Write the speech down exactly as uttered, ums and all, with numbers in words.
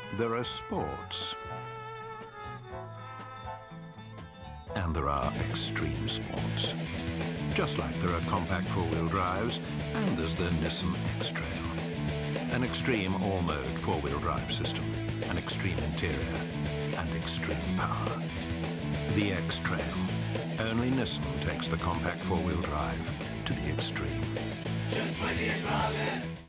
There are sports, and there are extreme sports. Just like there are compact four-wheel drives, and there's the Nissan X-Trail. An extreme all-mode four-wheel drive system, an extreme interior, and extreme power. The X-Trail. Only Nissan takes the compact four-wheel drive to the extreme. Just when you're driving.